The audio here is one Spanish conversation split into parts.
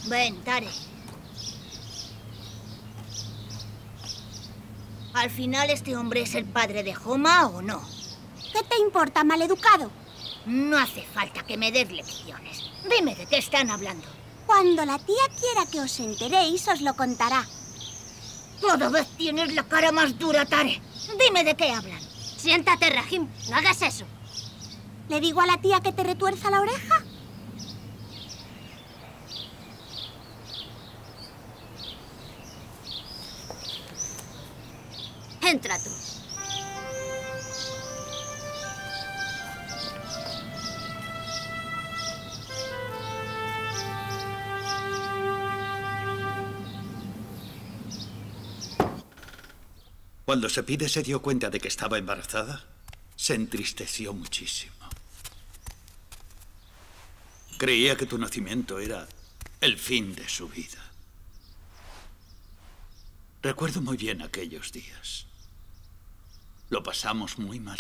Ven, Tare. ¿Al final este hombre es el padre de Homa o no? ¿Qué te importa, maleducado? No hace falta que me des lecciones. Dime de qué están hablando. Cuando la tía quiera que os enteréis, os lo contará. Cada vez tienes la cara más dura, Tare. Dime de qué hablan. Siéntate, Rahim. No hagas eso. ¿Le digo a la tía que te retuerza la oreja? Entra tú. Cuando Sepide se dio cuenta de que estaba embarazada, se entristeció muchísimo. Creía que tu nacimiento era el fin de su vida. Recuerdo muy bien aquellos días. Lo pasamos muy mal.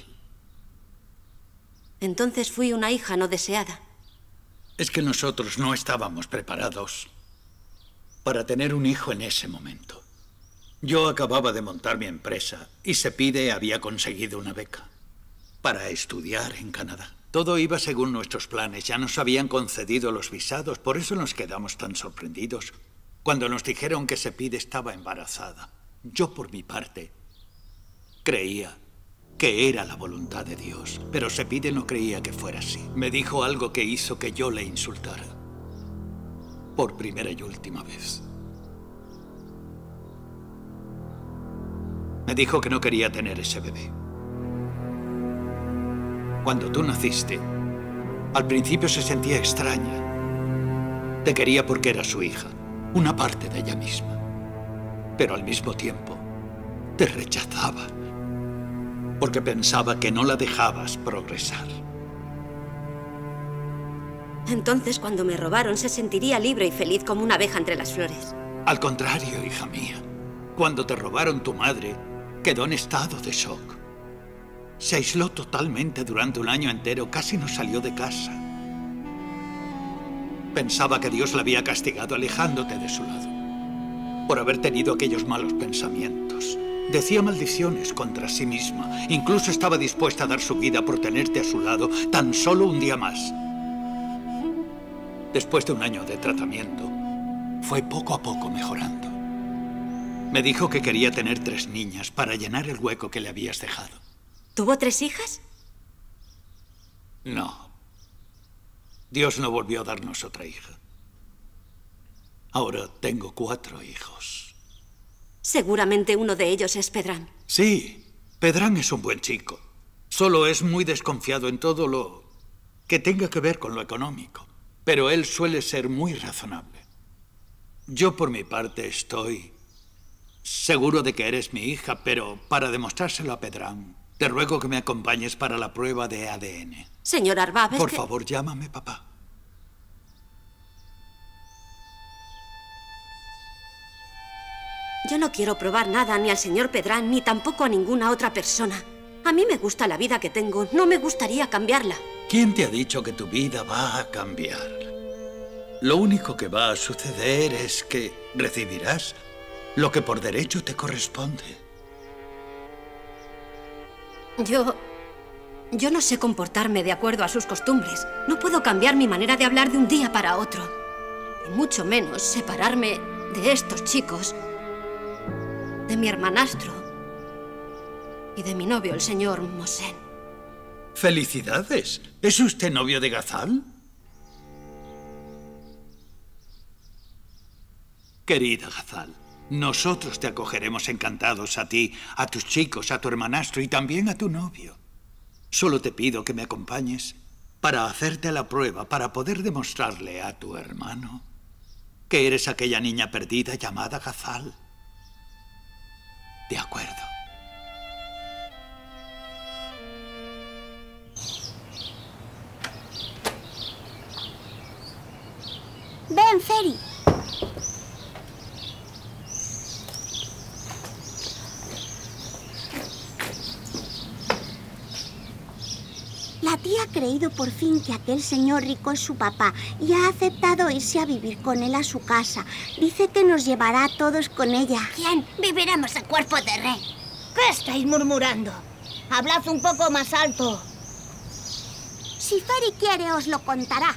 Entonces fui una hija no deseada. Es que nosotros no estábamos preparados para tener un hijo en ese momento. Yo acababa de montar mi empresa y Sepide había conseguido una beca para estudiar en Canadá. Todo iba según nuestros planes. Ya nos habían concedido los visados. Por eso nos quedamos tan sorprendidos cuando nos dijeron que Sepide estaba embarazada. Yo, por mi parte, creía que era la voluntad de Dios. Pero Sepide no creía que fuera así. Me dijo algo que hizo que yo le insultara. Por primera y última vez. Me dijo que no quería tener ese bebé. Cuando tú naciste, al principio se sentía extraña. Te quería porque era su hija, una parte de ella misma. Pero al mismo tiempo, te rechazaba. Porque pensaba que no la dejabas progresar. Entonces, cuando me robaron, se sentiría libre y feliz como una abeja entre las flores. Al contrario, hija mía. Cuando te robaron tu madre, quedó en estado de shock. Se aisló totalmente durante un año entero, casi no salió de casa. Pensaba que Dios la había castigado alejándote de su lado, por haber tenido aquellos malos pensamientos. Decía maldiciones contra sí misma. Incluso estaba dispuesta a dar su vida por tenerte a su lado tan solo un día más. Después de un año de tratamiento, fue poco a poco mejorando. Me dijo que quería tener 3 niñas para llenar el hueco que le habías dejado. ¿Tuvo 3 hijas? No. Dios no volvió a darnos otra hija. Ahora tengo 4 hijos. Seguramente uno de ellos es Pedrán. Sí, Pedrán es un buen chico. Solo es muy desconfiado en todo lo que tenga que ver con lo económico. Pero él suele ser muy razonable. Yo, por mi parte, estoy seguro de que eres mi hija, pero para demostrárselo a Pedrán, te ruego que me acompañes para la prueba de ADN. Señor Arbab, Por favor, llámame papá. Yo no quiero probar nada ni al señor Pedrán, ni tampoco a ninguna otra persona. A mí me gusta la vida que tengo. No me gustaría cambiarla. ¿Quién te ha dicho que tu vida va a cambiar? Lo único que va a suceder es que recibirás lo que por derecho te corresponde. Yo no sé comportarme de acuerdo a sus costumbres. No puedo cambiar mi manera de hablar de un día para otro. Y mucho menos separarme de estos chicos, de mi hermanastro y de mi novio, el señor Mohsen. ¡Felicidades! ¿Es usted novio de Ghazal? Querida Ghazal, nosotros te acogeremos encantados a ti, a tus chicos, a tu hermanastro y también a tu novio. Solo te pido que me acompañes para hacerte la prueba, para poder demostrarle a tu hermano que eres aquella niña perdida llamada Ghazal. De acuerdo. Ven, Feri. La tía cree creído por fin que aquel señor rico es su papá y ha aceptado irse a vivir con él a su casa. Dice que nos llevará a todos con ella. ¿Quién? Viviremos en cuerpo de rey. ¿Qué estáis murmurando? Hablad un poco más alto. Si Fairy quiere, os lo contará.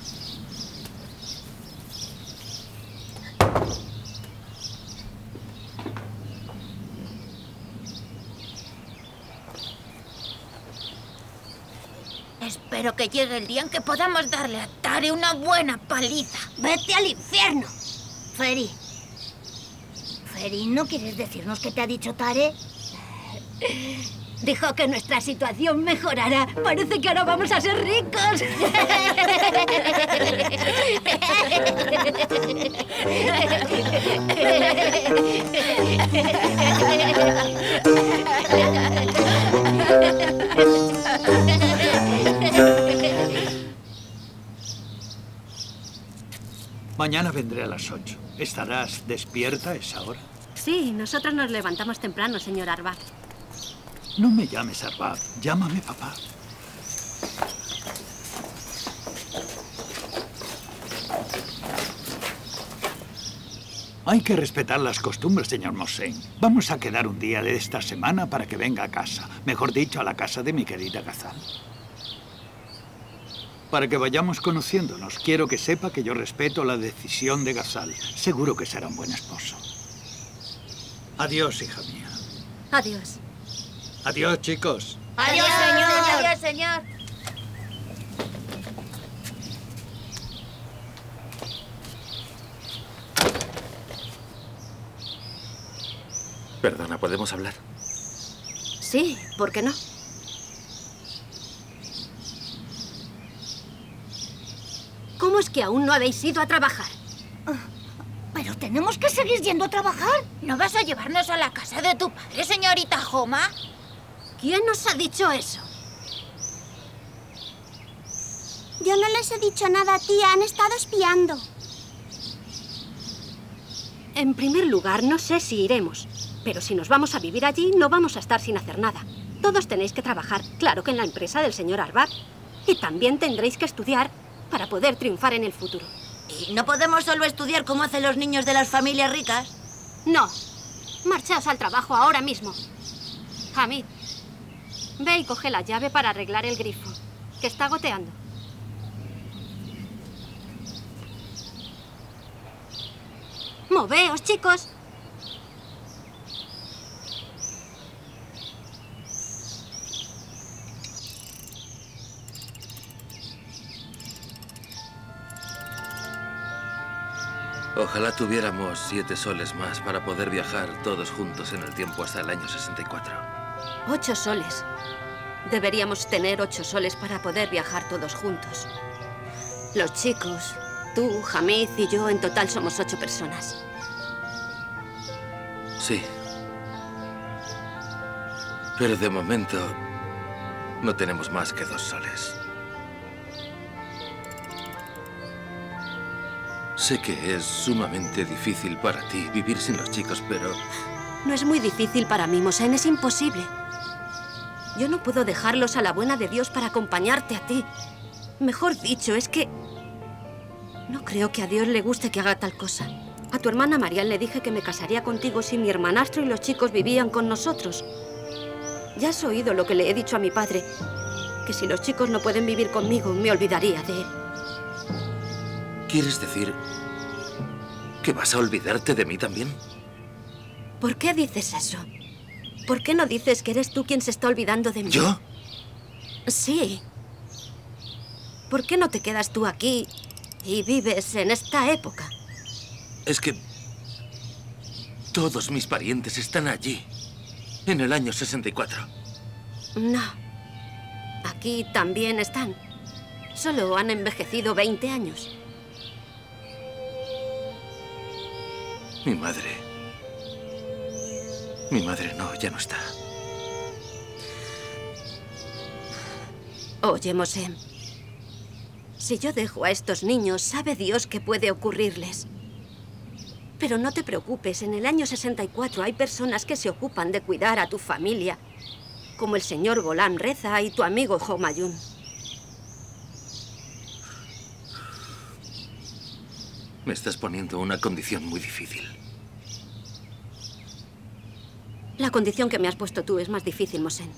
Espero que llegue el día en que podamos darle a Tare una buena paliza. ¡Vete al infierno! Fairy. Fairy, ¿no quieres decirnos qué te ha dicho Tare? Dijo que nuestra situación mejorará. Parece que ahora vamos a ser ricos. Mañana vendré a las 8. ¿Estarás despierta a esa hora? Sí, nosotros nos levantamos temprano, señor Arbab. No me llames Arbab, llámame papá. Hay que respetar las costumbres, señor Mossén. Vamos a quedar un día de esta semana para que venga a casa. Mejor dicho, a la casa de mi querida Ghazal. Para que vayamos conociéndonos, quiero que sepa que yo respeto la decisión de Ghazal. Seguro que será un buen esposo. Adiós, hija mía. Adiós. Adiós, chicos. ¡Adiós, señor! ¡Adiós, señor! Perdona, ¿podemos hablar? Sí, ¿por qué no? ¿Cómo es que aún no habéis ido a trabajar? ¿Pero tenemos que seguir yendo a trabajar? ¿No vas a llevarnos a la casa de tu padre, señorita Homa? ¿Quién os ha dicho eso? Yo no les he dicho nada, tía. Han estado espiando. En primer lugar, no sé si iremos. Pero si nos vamos a vivir allí, no vamos a estar sin hacer nada. Todos tenéis que trabajar, claro que en la empresa del señor Arbab. Y también tendréis que estudiar para poder triunfar en el futuro. ¿Y no podemos solo estudiar como hacen los niños de las familias ricas? No. Marchaos al trabajo ahora mismo. Hamid, ve y coge la llave para arreglar el grifo, que está goteando. ¡Moveos, chicos! Ojalá tuviéramos 7 soles más para poder viajar todos juntos en el tiempo hasta el año 64. 8 soles. Deberíamos tener 8 soles para poder viajar todos juntos. Los chicos, tú, Hamid y yo, en total somos 8 personas. Sí. Pero de momento no tenemos más que 2 soles. Sé que es sumamente difícil para ti vivir sin los chicos, pero... No es muy difícil para mí, Mossén, es imposible. Yo no puedo dejarlos a la buena de Dios para acompañarte a ti. Mejor dicho, es que... no creo que a Dios le guste que haga tal cosa. A tu hermana Marian le dije que me casaría contigo si mi hermanastro y los chicos vivían con nosotros. Ya has oído lo que le he dicho a mi padre, que si los chicos no pueden vivir conmigo, me olvidaría de él. ¿Quieres decir que vas a olvidarte de mí también? ¿Por qué dices eso? ¿Por qué no dices que eres tú quien se está olvidando de mí? ¿Yo? Sí. ¿Por qué no te quedas tú aquí y vives en esta época? Es que todos mis parientes están allí, en el año 64. No. Aquí también están. Solo han envejecido 20 años. Mi madre... Mi madre no, ya no está. Oye, Mossén. Si yo dejo a estos niños, sabe Dios qué puede ocurrirles. Pero no te preocupes, en el año 64 hay personas que se ocupan de cuidar a tu familia, como el señor Gholam Reza y tu amigo Homayun. Me estás poniendo una condición muy difícil. La condición que me has puesto tú es más difícil, Mosén.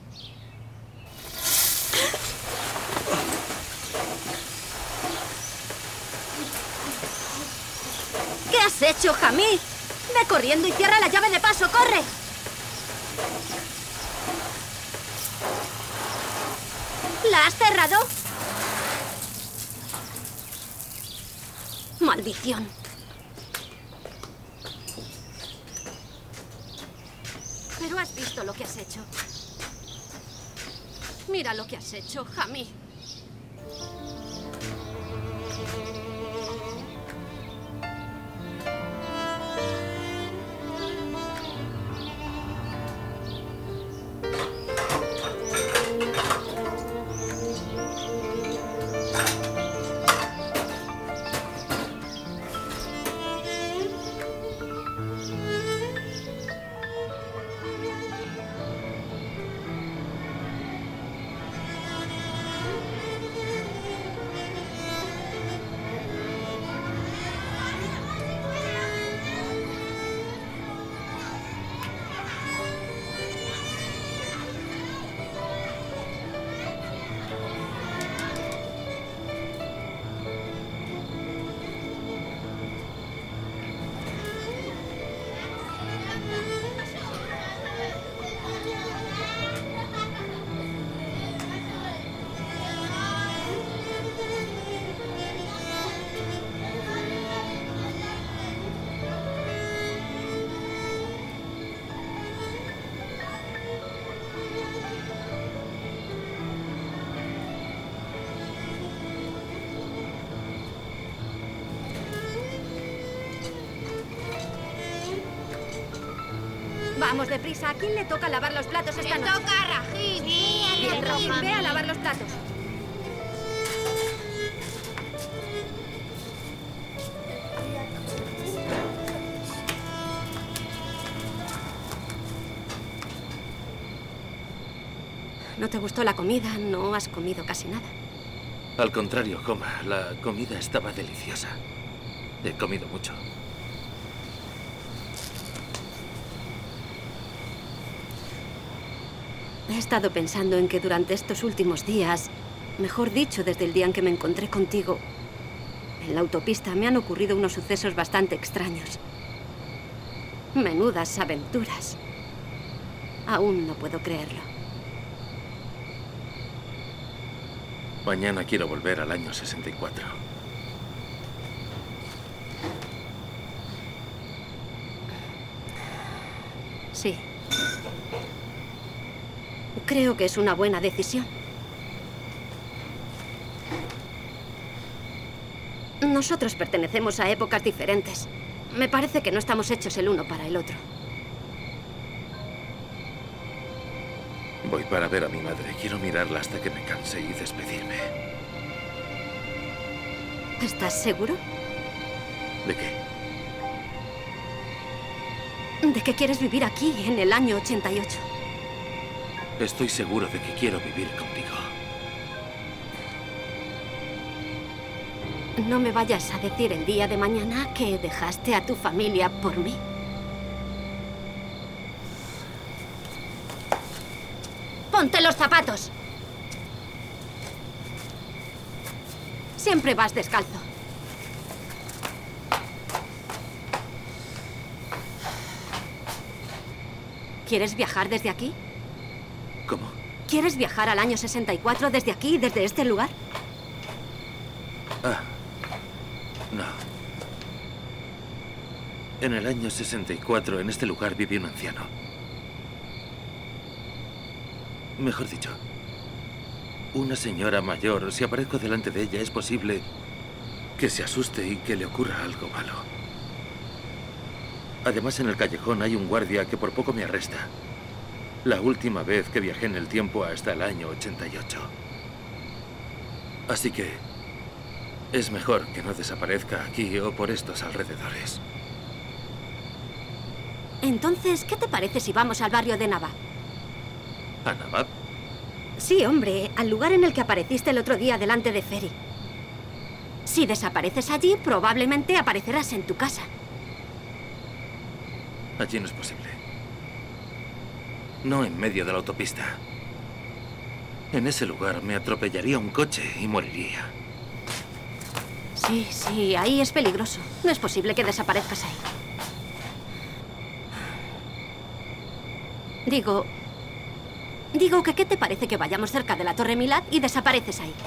¿Qué has hecho, Jamí? Ve corriendo y cierra la llave de paso, ¡corre! ¿La has cerrado? ¡Maldición! Pero has visto lo que has hecho. Mira lo que has hecho, Jamí. Vamos, deprisa. ¿A quién le toca lavar los platos esta noche? ¡Le toca a Rahim! Bien, Rahim, ve a lavar los platos. ¿No te gustó la comida? No has comido casi nada. Al contrario, Homa, la comida estaba deliciosa. He comido mucho. He estado pensando en que durante estos últimos días, mejor dicho, desde el día en que me encontré contigo, en la autopista me han ocurrido unos sucesos bastante extraños. Menudas aventuras. Aún no puedo creerlo. Mañana quiero volver al año 64. Sí. Creo que es una buena decisión. Nosotros pertenecemos a épocas diferentes. Me parece que no estamos hechos el uno para el otro. Voy para ver a mi madre. Quiero mirarla hasta que me canse y despedirme. ¿Estás seguro? ¿De qué? De que quieres vivir aquí, en el año 88. Estoy seguro de que quiero vivir contigo. No me vayas a decir el día de mañana que dejaste a tu familia por mí. ¡Ponte los zapatos! Siempre vas descalzo. ¿Quieres viajar desde aquí? ¿Cómo? ¿Quieres viajar al año 64 desde aquí, desde este lugar? Ah, no. En el año 64, en este lugar, viví un anciano. Mejor dicho, una señora mayor. Si aparezco delante de ella, es posible que se asuste y que le ocurra algo malo. Además, en el callejón hay un guardia que por poco me arresta. La última vez que viajé en el tiempo hasta el año 88. Así que es mejor que no desaparezca aquí o por estos alrededores. Entonces, ¿qué te parece si vamos al barrio de Nabab? ¿A Nabab? Sí, hombre, al lugar en el que apareciste el otro día delante de Ferry. Si desapareces allí, probablemente aparecerás en tu casa. Allí no es posible. No en medio de la autopista. En ese lugar me atropellaría un coche y moriría. Sí, sí, ahí es peligroso. No es posible que desaparezcas ahí. Digo que ¿qué te parece que vayamos cerca de la Torre Milad y desapareces ahí?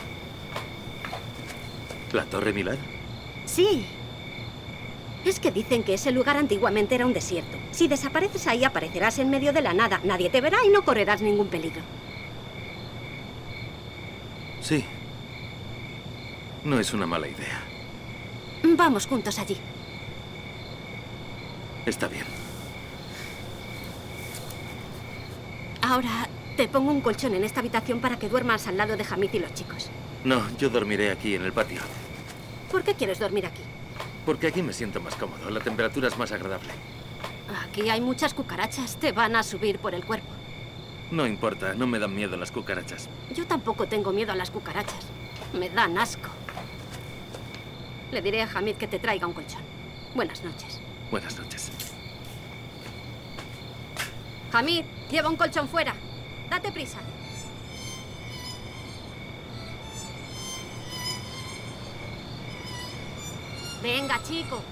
¿La Torre Milad? Sí. Es que dicen que ese lugar antiguamente era un desierto. Si desapareces ahí, aparecerás en medio de la nada. Nadie te verá y no correrás ningún peligro. Sí. No es una mala idea. Vamos juntos allí. Está bien. Ahora te pongo un colchón en esta habitación para que duermas al lado de Hamid y los chicos. No, yo dormiré aquí en el patio. ¿Por qué quieres dormir aquí? Porque aquí me siento más cómodo. La temperatura es más agradable. Aquí hay muchas cucarachas. Te van a subir por el cuerpo. No importa, no me dan miedo las cucarachas. Yo tampoco tengo miedo a las cucarachas. Me dan asco. Le diré a Hamid que te traiga un colchón. Buenas noches. Buenas noches. Hamid, lleva un colchón fuera. Date prisa. Venga, chico.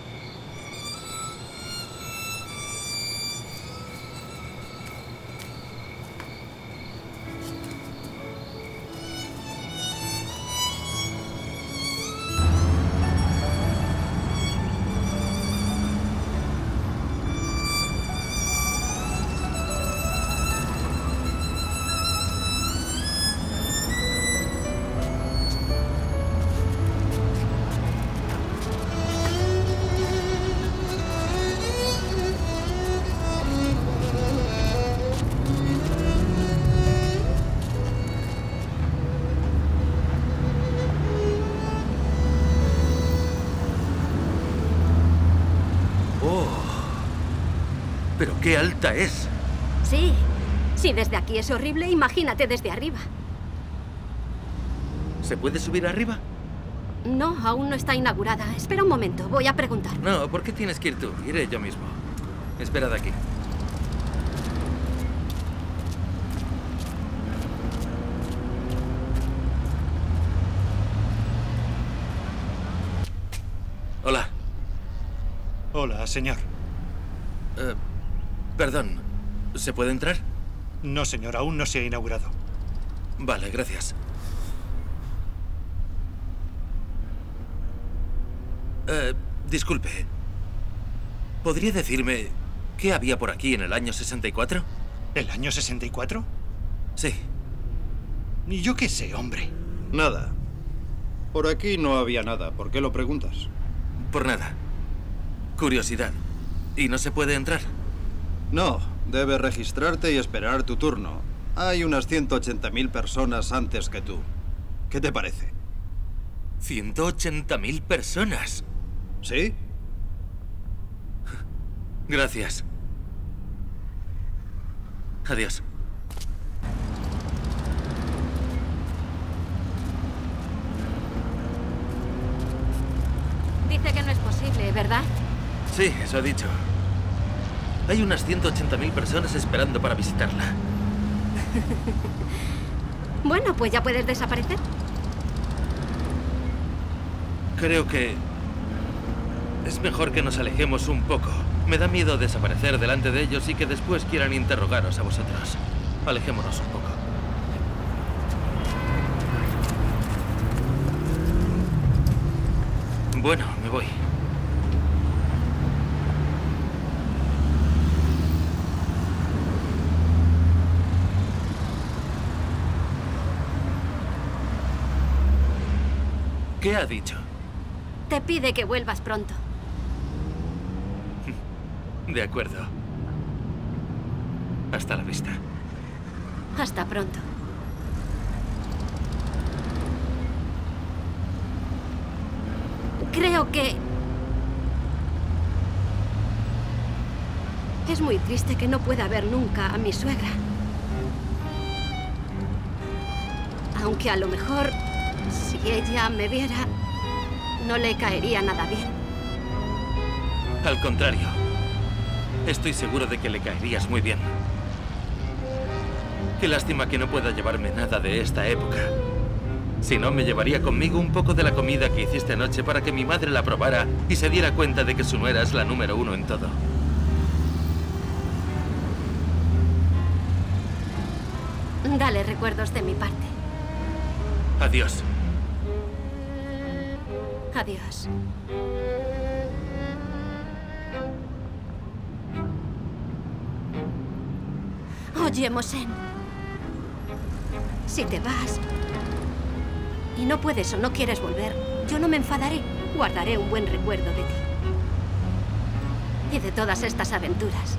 ¡Pero qué alta es! Sí. Si desde aquí es horrible, imagínate desde arriba. ¿Se puede subir arriba? No, aún no está inaugurada. Espera un momento, voy a preguntar. No, ¿por qué tienes que ir tú? Iré yo mismo. Esperad aquí. Hola. Hola, señor. Perdón, ¿se puede entrar? No, señor, aún no se ha inaugurado. Vale, gracias. Disculpe. ¿Podría decirme qué había por aquí en el año 64? ¿El año 64? Sí. Ni yo qué sé, hombre. Nada. Por aquí no había nada. ¿Por qué lo preguntas? Por nada. Curiosidad. ¿Y no se puede entrar? No, debes registrarte y esperar tu turno. Hay unas 180.000 personas antes que tú. ¿Qué te parece? ¿180.000 personas? ¿Sí? Gracias. Adiós. Dice que no es posible, ¿verdad? Sí, eso ha dicho. Hay unas 180.000 personas esperando para visitarla. Bueno, pues ya puedes desaparecer. Creo que es mejor que nos alejemos un poco. Me da miedo desaparecer delante de ellos y que después quieran interrogaros a vosotros. Alejémonos un poco. Bueno, me voy. ¿Qué ha dicho? Te pide que vuelvas pronto. De acuerdo. Hasta la vista. Hasta pronto. Creo que... es muy triste que no pueda ver nunca a mi suegra. Aunque a lo mejor, si ella me viera, no le caería nada bien. Al contrario, estoy seguro de que le caerías muy bien. Qué lástima que no pueda llevarme nada de esta época. Si no, me llevaría conmigo un poco de la comida que hiciste anoche para que mi madre la probara y se diera cuenta de que su nuera es la número 1 en todo. Dale recuerdos de mi parte. Adiós. Adiós. Oye, Mosén. Si te vas y no puedes o no quieres volver, yo no me enfadaré. Guardaré un buen recuerdo de ti. Y de todas estas aventuras.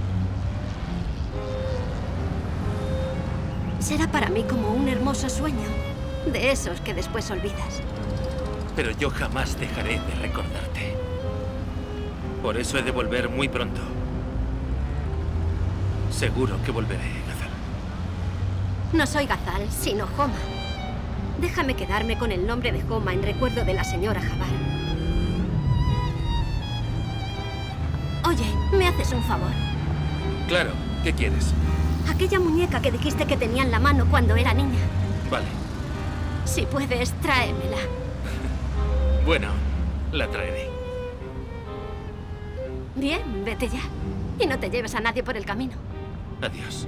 Será para mí como un hermoso sueño. De esos que después olvidas. Pero yo jamás dejaré de recordarte. Por eso he de volver muy pronto. Seguro que volveré, Gazal. No soy Gazal, sino Homa. Déjame quedarme con el nombre de Homa en recuerdo de la señora Jabal. Oye, ¿me haces un favor? Claro, ¿qué quieres? Aquella muñeca que dijiste que tenía en la mano cuando era niña. Vale. Si puedes, tráemela. Bueno, la traeré. Bien, vete ya. Y no te lleves a nadie por el camino. Adiós.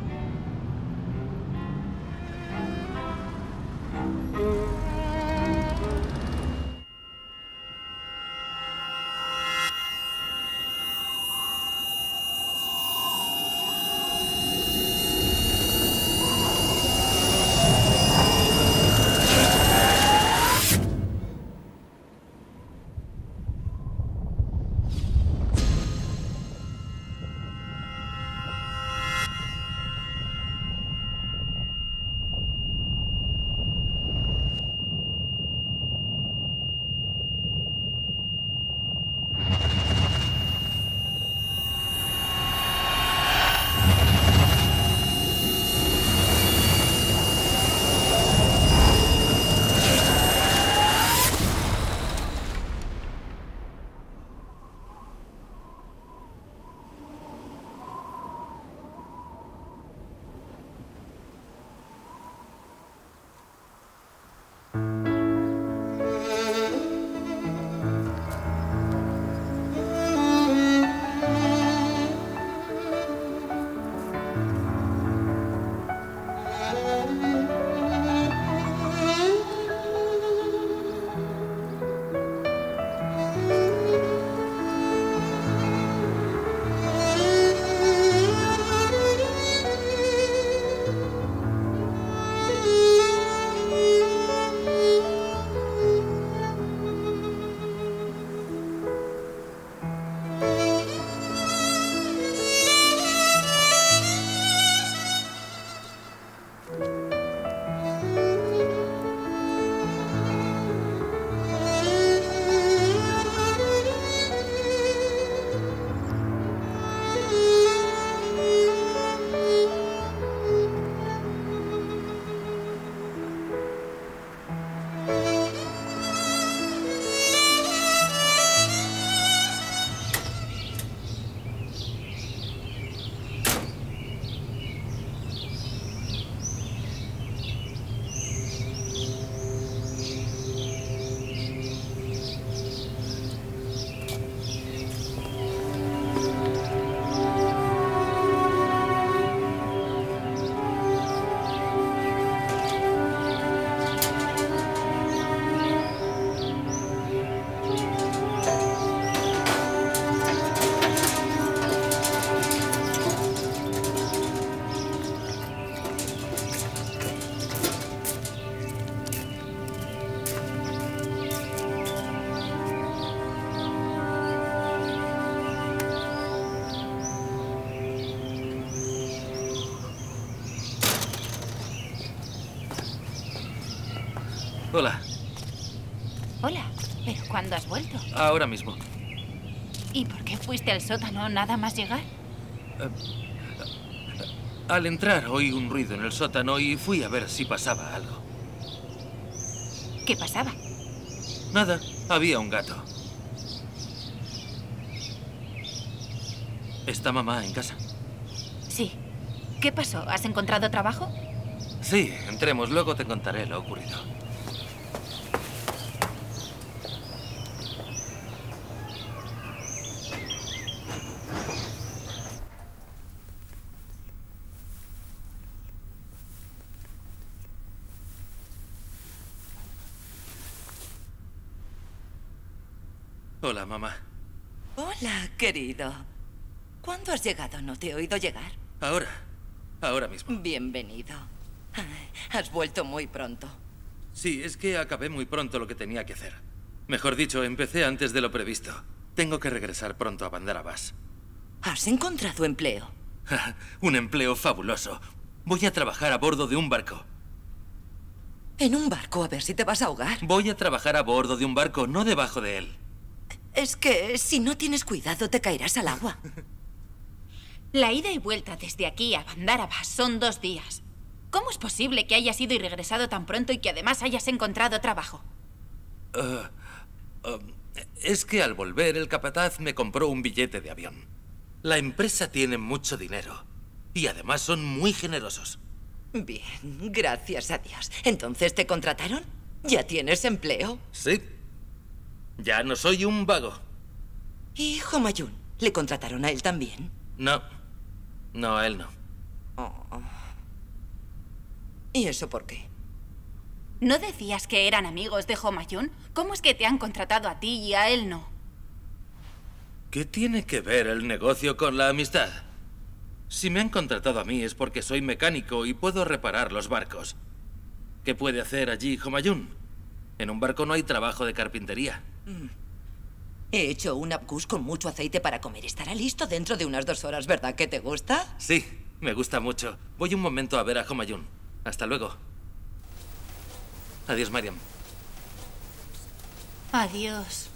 Hola. Hola, ¿pero cuándo has vuelto? Ahora mismo. ¿Y por qué fuiste al sótano nada más llegar? Al entrar oí un ruido en el sótano y fui a ver si pasaba algo. ¿Qué pasaba? Nada. Había un gato. ¿Está mamá en casa? Sí. ¿Qué pasó? ¿Has encontrado trabajo? Sí, entremos. Luego te contaré lo ocurrido. Hola, mamá. Hola, querido. ¿Cuándo has llegado? No te he oído llegar. Ahora mismo. Bienvenido. Ay, has vuelto muy pronto. Sí, es que acabé muy pronto lo que tenía que hacer. Mejor dicho, empecé antes de lo previsto. Tengo que regresar pronto a Bandar Abbas. ¿Has encontrado empleo? Un empleo fabuloso. Voy a trabajar a bordo de un barco. ¿En un barco? A ver si te vas a ahogar. Voy a trabajar a bordo de un barco, no debajo de él. Es que si no tienes cuidado te caerás al agua. La ida y vuelta desde aquí a Bandar Abbas son 2 días. ¿Cómo es posible que hayas ido y regresado tan pronto y que además hayas encontrado trabajo? Es que al volver el capataz me compró un billete de avión. La empresa tiene mucho dinero y además son muy generosos. Bien, gracias a Dios. ¿Entonces te contrataron? ¿Ya tienes empleo? Sí. Ya no soy un vago. ¿Y Homayun? ¿Le contrataron a él también? No. No, a él no. Oh. ¿Y eso por qué? ¿No decías que eran amigos de Homayun? ¿Cómo es que te han contratado a ti y a él no? ¿Qué tiene que ver el negocio con la amistad? Si me han contratado a mí es porque soy mecánico y puedo reparar los barcos. ¿Qué puede hacer allí Homayun? En un barco no hay trabajo de carpintería. He hecho un abgus con mucho aceite para comer. Estará listo dentro de unas 2 horas, ¿verdad que te gusta? Sí, me gusta mucho. Voy un momento a ver a Homayun. Hasta luego. Adiós, Mariam. Adiós.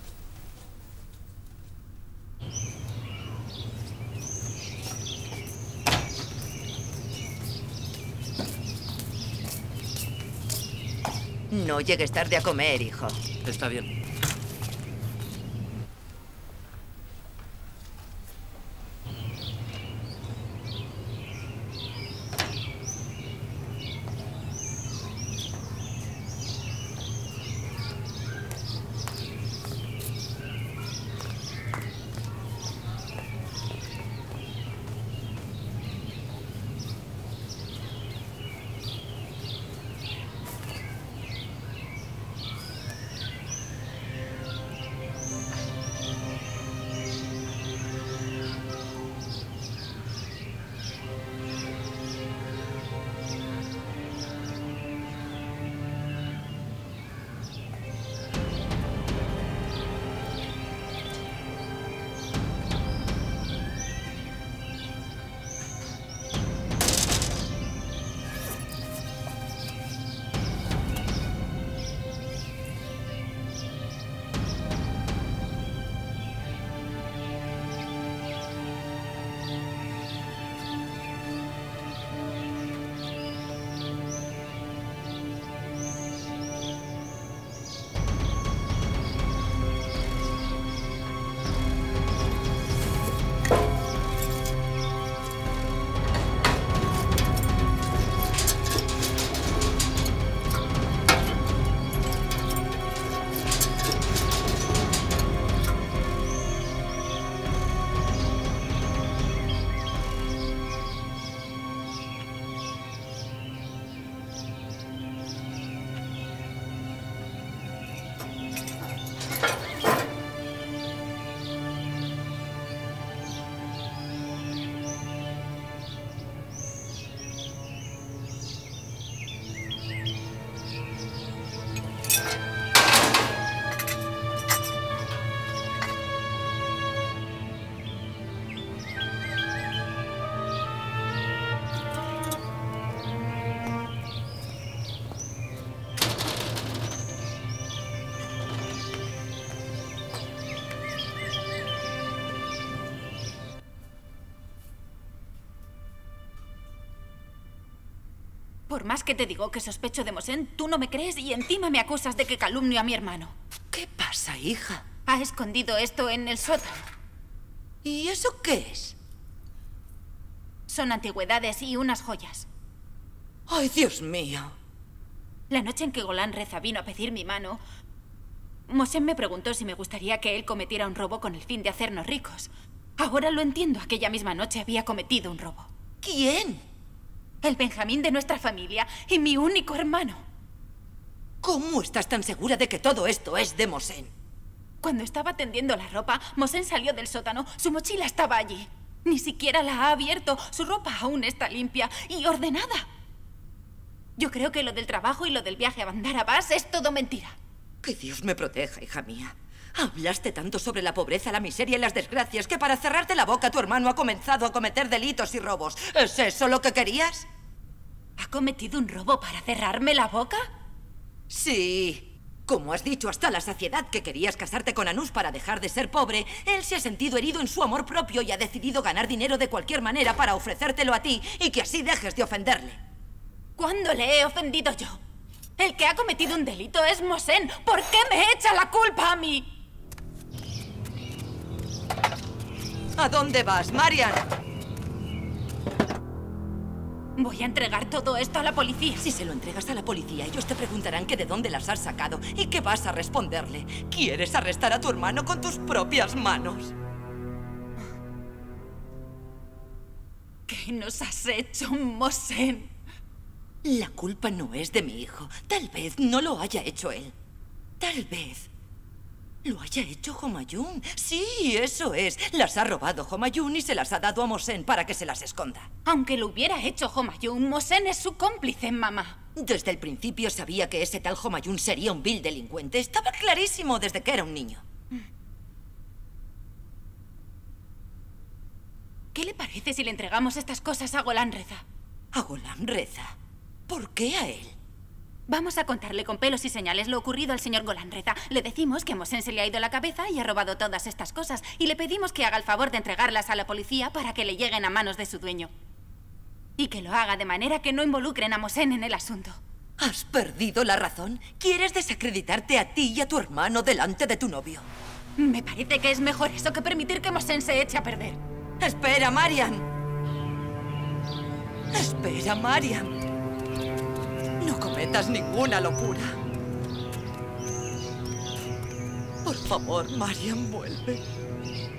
No llegues tarde a comer, hijo. Está bien. Por más que te digo que sospecho de Mosén, tú no me crees y encima me acusas de que calumnio a mi hermano. ¿Qué pasa? pasa, hija? Ha escondido esto en el sótano. ¿Y eso qué es? Son antigüedades y unas joyas. ¡Ay, Dios mío! La noche en que Golan Reza vino a pedir mi mano, Mosén me preguntó si me gustaría que él cometiera un robo con el fin de hacernos ricos. Ahora lo entiendo. Aquella misma noche había cometido un robo. ¿Quién? El Benjamín de nuestra familia y mi único hermano. ¿Cómo estás tan segura de que todo esto es de Mosén? Cuando estaba tendiendo la ropa, Mosén salió del sótano. Su mochila estaba allí. Ni siquiera la ha abierto. Su ropa aún está limpia y ordenada. Yo creo que lo del trabajo y lo del viaje a Bandar Abbas es todo mentira. Que Dios me proteja, hija mía. Hablaste tanto sobre la pobreza, la miseria y las desgracias que para cerrarte la boca tu hermano ha comenzado a cometer delitos y robos. ¿Es eso lo que querías? ¿Ha cometido un robo para cerrarme la boca? Sí. Como has dicho hasta la saciedad que querías casarte con Anús para dejar de ser pobre, él se ha sentido herido en su amor propio y ha decidido ganar dinero de cualquier manera para ofrecértelo a ti y que así dejes de ofenderle. ¿Cuándo le he ofendido yo? El que ha cometido un delito es Mosén. ¿Por qué me echa la culpa a mí? ¿A dónde vas, Marian? Voy a entregar todo esto a la policía. Si se lo entregas a la policía, ellos te preguntarán que de dónde las has sacado y qué vas a responderle. ¿Quieres arrestar a tu hermano con tus propias manos? ¿Qué nos has hecho, Mosén? La culpa no es de mi hijo. Tal vez no lo haya hecho él. Tal vez lo haya hecho Homayun. Sí, eso es. Las ha robado Homayun y se las ha dado a Mosén para que se las esconda. Aunque lo hubiera hecho Homayun, Mosén es su cómplice, mamá. Desde el principio sabía que ese tal Homayun sería un vil delincuente. Estaba clarísimo desde que era un niño. ¿Qué le parece si le entregamos estas cosas a Golan Reza? ¿A Golan Reza? ¿Por qué a él? Vamos a contarle con pelos y señales lo ocurrido al señor Golan Reza. Le decimos que Mosén se le ha ido la cabeza y ha robado todas estas cosas. Y le pedimos que haga el favor de entregarlas a la policía para que le lleguen a manos de su dueño. Y que lo haga de manera que no involucren a Mosén en el asunto. ¿Has perdido la razón? ¿Quieres desacreditarte a ti y a tu hermano delante de tu novio? Me parece que es mejor eso que permitir que Mosén se eche a perder. ¡Espera, Marian! ¡Espera, Marian! No cometas ninguna locura. Por favor, Marian, vuelve.